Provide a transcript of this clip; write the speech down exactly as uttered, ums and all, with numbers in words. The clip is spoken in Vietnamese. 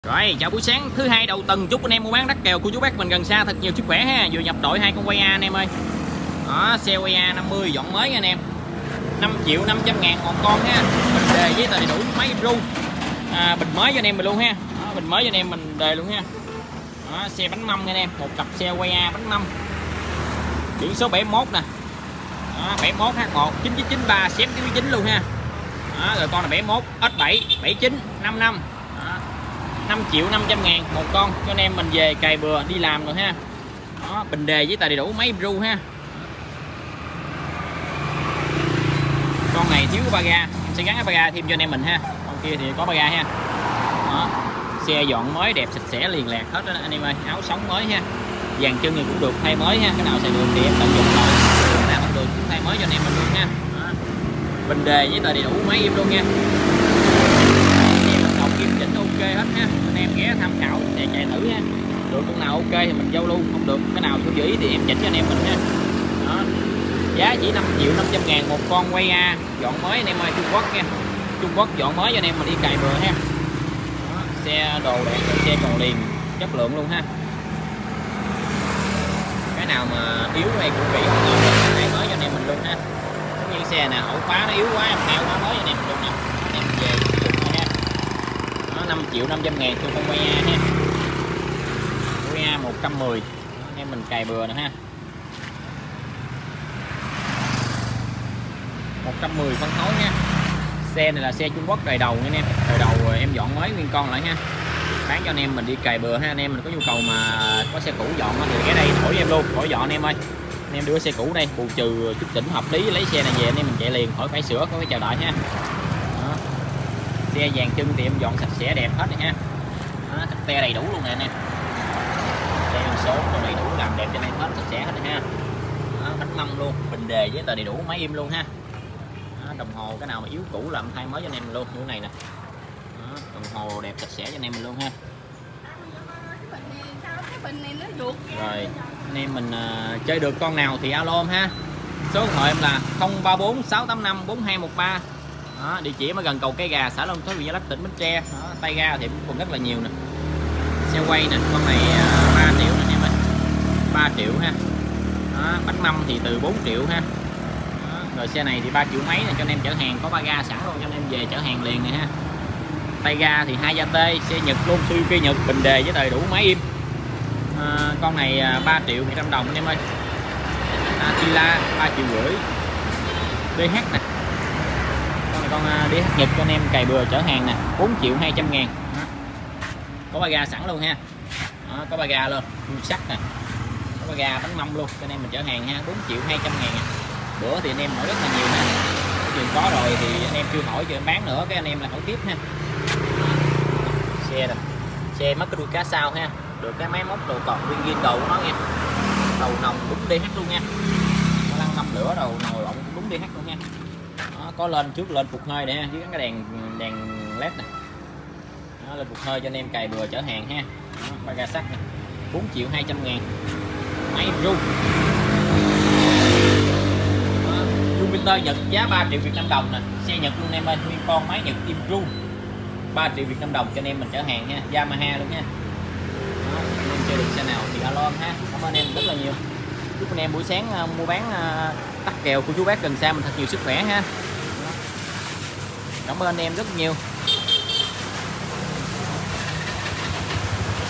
Rồi, chào buổi sáng thứ hai đầu tuần, chúc anh em mua bán đắt kèo của chú bác mình gần xa thật nhiều sức khỏe ha. Vừa nhập đội hai con quay A anh em ơi. Đó, xe quay A năm mươi dọn mới nha anh em. năm triệu năm trăm ngàn một con ha. Bình đề với đầy đủ máy ru. À, bình mới cho anh em mình luôn ha. Đó, bình mới cho anh em mình đề luôn ha. Đó, xe bánh mâm nha anh em, một cặp xe quay A bánh mâm. Biển số bảy mốt nè. Đó, bảy mốt H một chín chín chín ba xém chín chín luôn ha. Đó, rồi con là bảy mốt S bảy bảy chín năm năm. năm triệu năm trăm ngàn một con cho anh em mình về cày bừa đi làm rồi ha. Đó, bình đề với tài đầy đủ máy ru ha. Con này thiếu ba ga, em sẽ gắn cái ba ga thêm cho anh em mình ha. Con kia thì có ba ga ha. Đó, xe dọn mới đẹp sạch sẽ liền lạc hết đó anh em ơi. Áo sống mới ha, dàn chân thì cũng được thay mới ha. Cái nào xài được thì em tận dụng rồi, cái nào không được cũng thay mới cho anh em mình luôn ha. Đó, bình đề với tài đầy đủ máy im luôn nha. Kim chỉnh ok hết ha, anh em ghé tham khảo để chạy thử ha. Được con nào ok thì mình giao lưu, không được cái nào chưa ý thì em chỉnh cho anh em mình ha. Đó, giá chỉ năm triệu năm trăm ngàn một con quay A dọn mới anh em ơi. Trung Quốc nha, Trung Quốc dọn mới cho anh em mình đi cày bừa ha. Đó, xe đồ đẹp, xe còn liền chất lượng luôn ha. Cái nào mà yếu hay cũng bị thay mới cho anh em mình luôn ha. Giống như xe nè, ổ khóa nó yếu quá em heo quá mới cho anh em mình luôn nè. Anh em về năm triệu năm trăm ngàn cho con quay A ha. Quay A một trăm mười anh em mình cày bừa nè ha. một trăm mười phân khối nha. Xe này là xe Trung Quốc đời đầu nha anh em. Đời đầu rồi em dọn mới nguyên con lại ha. Bán cho anh em mình đi cày bừa ha. Anh em mình có nhu cầu mà có xe cũ dọn thì cái đây đổi em luôn, đổi dọn anh em ơi. Anh em đưa xe cũ đây bù trừ chút chỉnh hợp lý, lấy xe này về anh em mình chạy liền, khỏi phải sửa, khỏi phải chờ đợi ha. Xe dàn chân thì em dọn sạch sẽ đẹp hết này ha. Đó, te đầy đủ luôn nè anh em. Xe số còn đầy đủ làm đẹp cho anh em hết, sạch sẽ hết này ha. Đó, bánh mâm luôn, bình đề với tờ đầy đủ máy im luôn ha. Đó, đồng hồ cái nào mà yếu cũ làm thay mới cho anh em mình luôn, như thế này nè. Đó, đồng hồ đẹp sạch sẽ cho anh em mình luôn ha. Rồi anh em mình uh, chơi được con nào thì alo em ha. Số điện thoại em là không ba bốn sáu tám năm bốn hai một ba. Đó, địa chỉ mới gần cầu Cây Gà, xã Long Thới, huyện Gia Lắc, tỉnh Bến Tre. Đó, tay ga thì cũng còn rất là nhiều nè. Xe quay nè, con này uh, ba triệu nè anh em ơi, ba triệu ha. Đó, bánh mâm thì từ bốn triệu ha. Đó, rồi xe này thì ba triệu mấy này cho anh em chở hàng, có ba ga sẵn luôn cho anh em về chở hàng liền này ha. Tay ga thì hai da tê, xe Nhật luôn, Suzuki Nhật, bình đề với đầy đủ máy im. À, con này uh, ba triệu một trăm đồng anh em ơi. Attila ba triệu rưỡi. đê hát nè, con đê hát Nhật cho anh em cày bừa chở hàng nè, bốn triệu hai trăm ngàn. Đó, có ba ga sẵn luôn ha. Đó, có ba ga luôn, sắt nè, có ba ga bánh mâm luôn cho anh em mình chở hàng ha, bốn triệu hai trăm ngàn. Bữa thì anh em hỏi rất là nhiều ha, trường có rồi thì anh em chưa hỏi cho em bán nữa, cái anh em là hỏi tiếp ha. Xe rồi, xe mất cái đuôi cá sau ha, được cái máy móc đồ còn nguyên ghiên đầu của nó nha, đầu nòng đúng đê hát luôn nha, có lăn mâm lửa đầu nồi lộn đúng đê hát luôn nha. Đó, có lên trước lên phục hơi này ha, dưới cái đèn đèn led này. Đó, lên phục hơi cho anh em cày bừa chở hàng ha. Ba ga sắt này, bốn triệu hai trăm ngàn. Máy ru Jupiter Nhật giá ba triệu Việt Nam đồng nè, xe Nhật luôn em ơi, nguyên con máy Nhật im ru ba triệu Việt Nam đồng cho anh em mình chở hàng ha, Yamaha luôn nha. Đó, anh em chơi được xe nào thì alo em ha. Cảm ơn anh em rất là nhiều. Chúc anh em buổi sáng uh, mua bán uh, tắt kèo của chú bác gần xa mình thật nhiều sức khỏe ha. Cảm ơn anh em rất nhiều.